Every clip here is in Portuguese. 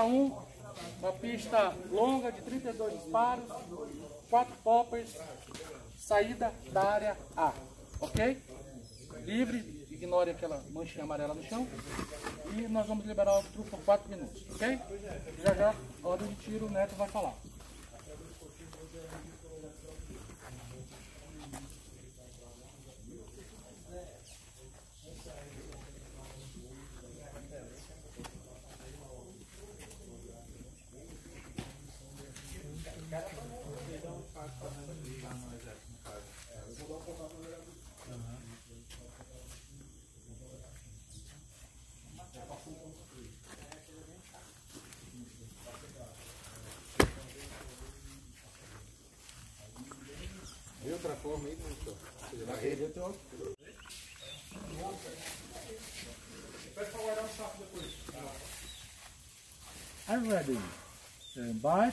1, uma pista longa de 32 disparos, 4 poppers, saída da área A, ok? Livre, ignore aquela manchinha amarela no chão e nós vamos liberar o truque por 4 minutos, ok? Já já, ordem de tiro, o Neto vai falar. Vê outra forma aí, professor. Na rede eu tenho. I'm ready. Stand by.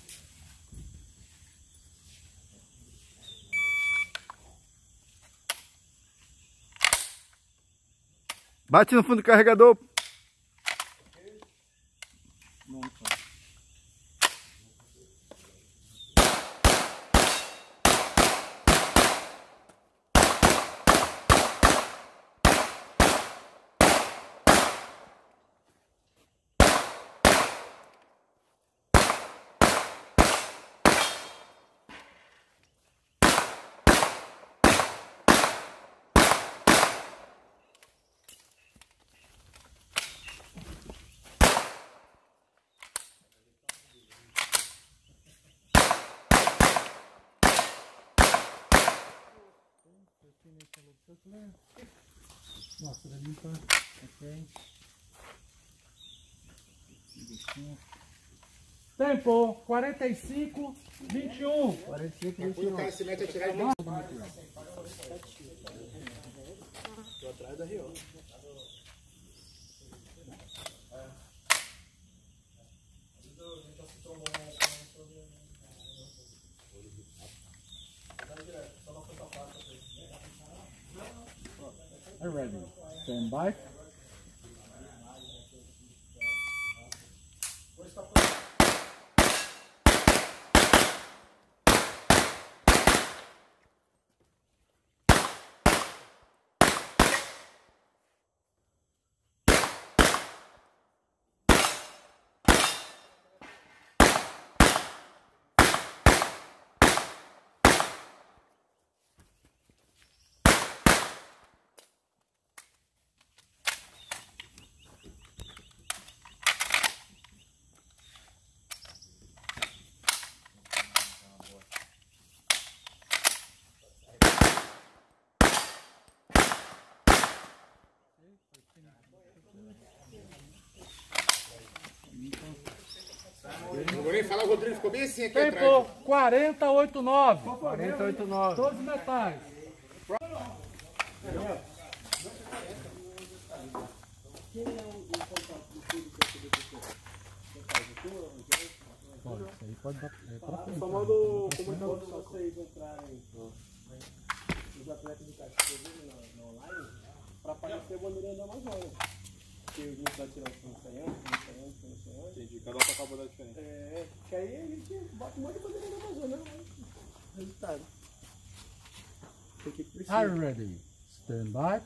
Bate no fundo do carregador. Nossa, vai limpa. Ok. Tempo 45, 21. 45, Quando o cara se mete a tirar de dentro. Tô atrás da Rio. I'm ready. Stand by. Não vou nem falar, o Rodrigo ficou bem assim aqui Tempo atrás. 48,9. 48,9. Todos os metais. Pode, isso aí pode dar pra frente. Só manda o comunicador pra vocês entrarem, os atletas do Caxias na online, para aparecer a bandeira da Amazônia. Porque a gente vai tirar os anos, Entendi, cada um tá com a bandeira diferente. É, que aí a gente bota um monte de bandeira da Amazônia, resultado. Tem que precisar. Are you ready? Stand by.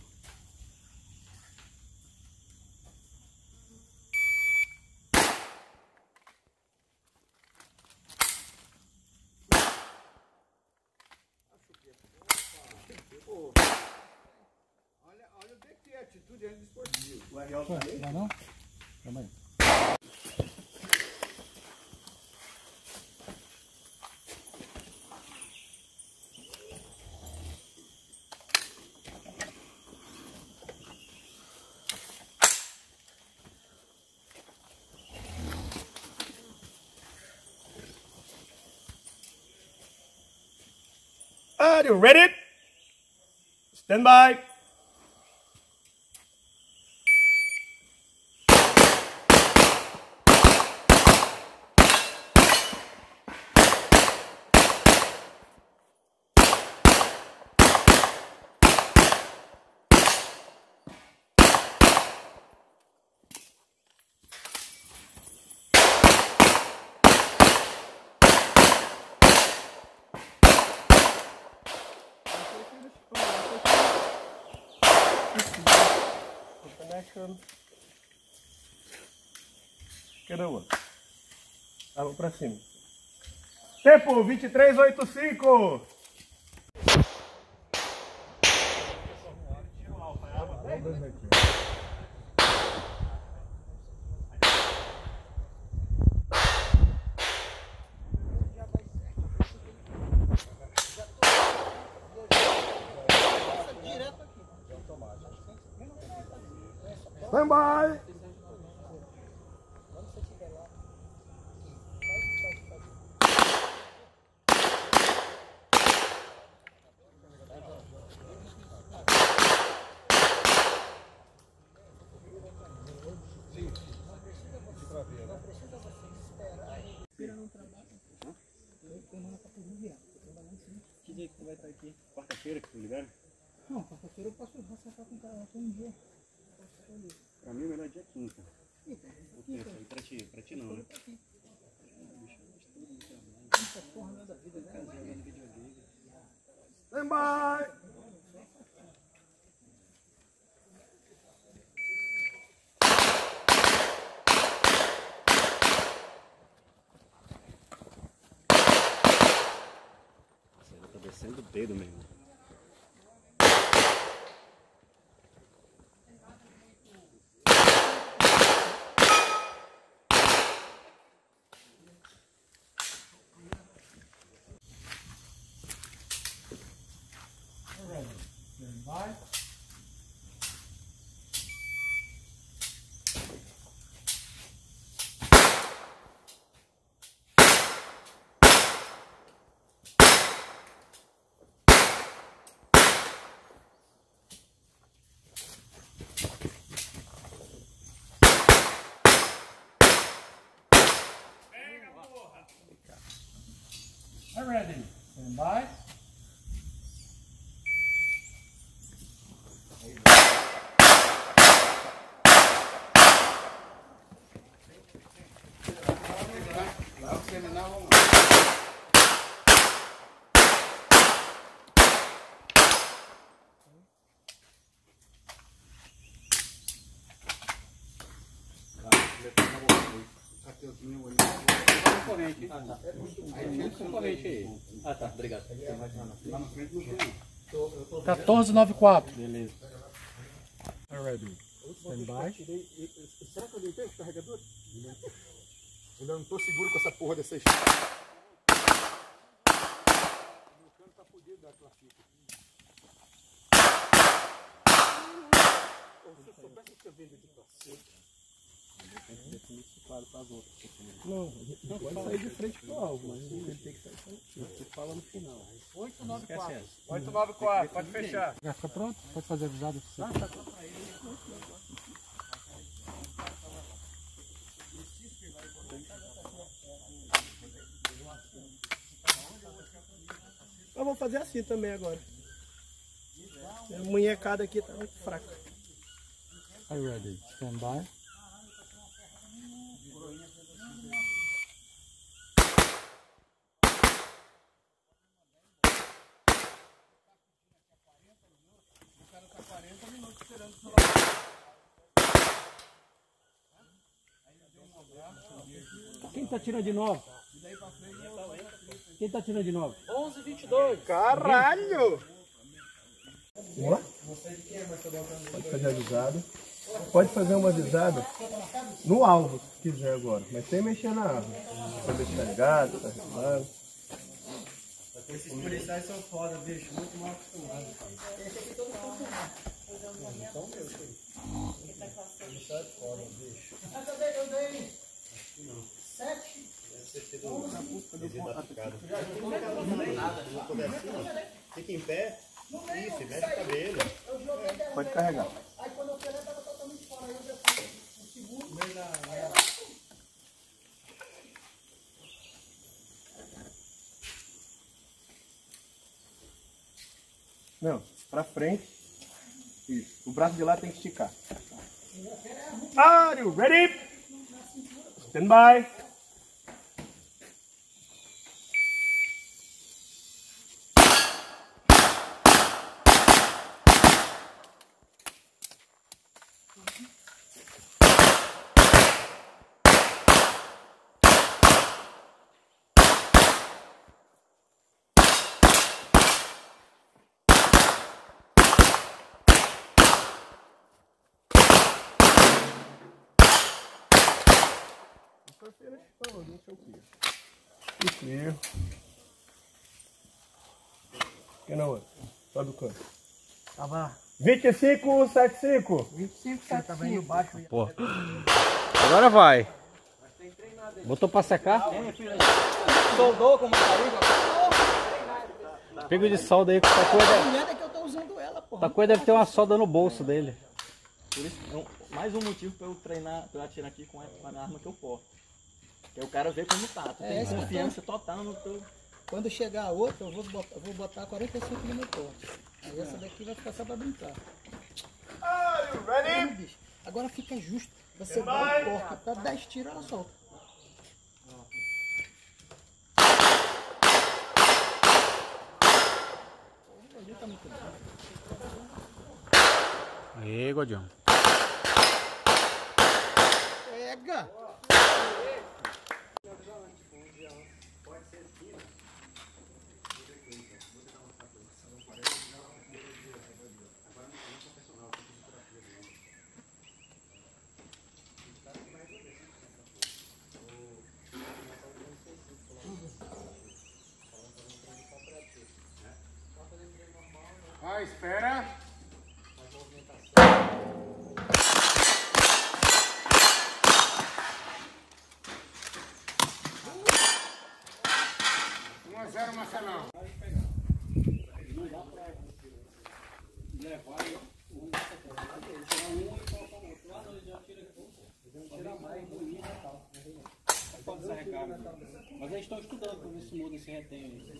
Olha o DT, atitude ainda esportiva. Não, não? Calma aí. Are you ready? Stand by. agachando. Cadê o outro? Vamos pra cima. Tempo 23:85. Stand by! Que dia que tu vai estar aqui? Quarta-feira que tu ligando? Não, quarta-feira eu posso acertar com o cara lá um dia. Pra mim o melhor dia é quinta. Pra ti não, né? Stand by! Você tá descendo o dedo mesmo. Vai. Ready. Stand by. Ah, tá, obrigado. 1494. Beleza. Ready. Stand by. Será que eu limpei o carregador? Ainda não tô seguro com essa porra dessa estrada. Meu cano tá fodido da classifica. Se eu soubesse que eu vendo de classifica. Não, pode sair de frente pro alvo, mas ele tem que sair frente. Você fala no final. 894. 894, pode fechar. Já fica pronto? Pode fazer avisado. Eu vou fazer assim também agora. A munhecada aqui tá muito fraca. Are you ready? Stand by. Quem tá tirando de novo? Quem tá tirando de novo? 1122. Caralho! Vamos lá? Pode fazer avisado. Pode fazer uma avisada no alvo, se quiser agora, mas sem mexer na árvore. Pra deixar ligado, tá regulado. Esses policiais são foda, bicho. Muito mal acostumados. Fica em pé. Isso, mexe o cabelo. Pode carregar. Não, pra frente. Isso. O braço de lá tem que esticar. Are you ready? Stand by. for finished. Oh, it didn't show clear. It's clear. You know what? Sobe o canto. Tava 25,75. 25,75. Pô. Agora vai. Botou pra secar? Soldou com maçarico? Pega de solda aí, que essa coisa. Nada que eu tô usando ela, porra. Essa coisa deve ter uma solda no bolso dele. Por isso, mais um motivo pra eu treinar, pra eu atirar aqui com a arma que eu porto. Porque o cara vê como tá. Tu tem confiança total no teu. Quando chegar a outra, eu vou botar 45 no meu porte. Aí essa daqui vai ficar só pra brincar. Ready? Bicho. Agora fica justo. Você dá o corte pra 10 tiros, ela solta. Aí, Godião. Pega! Vai, espera. Um a 0, Marcelão. Não dá pra levar um e colocar um outro. Lá ele já tira aqui. Tira mais bonito e tal. Pode ser recarga. Mas eles estão estudando para ver se muda esse retém.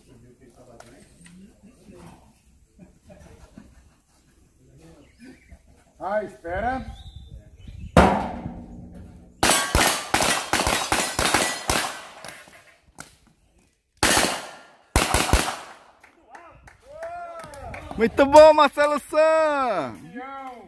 Vai, espera. Muito bom, Marcelo San! Tchau.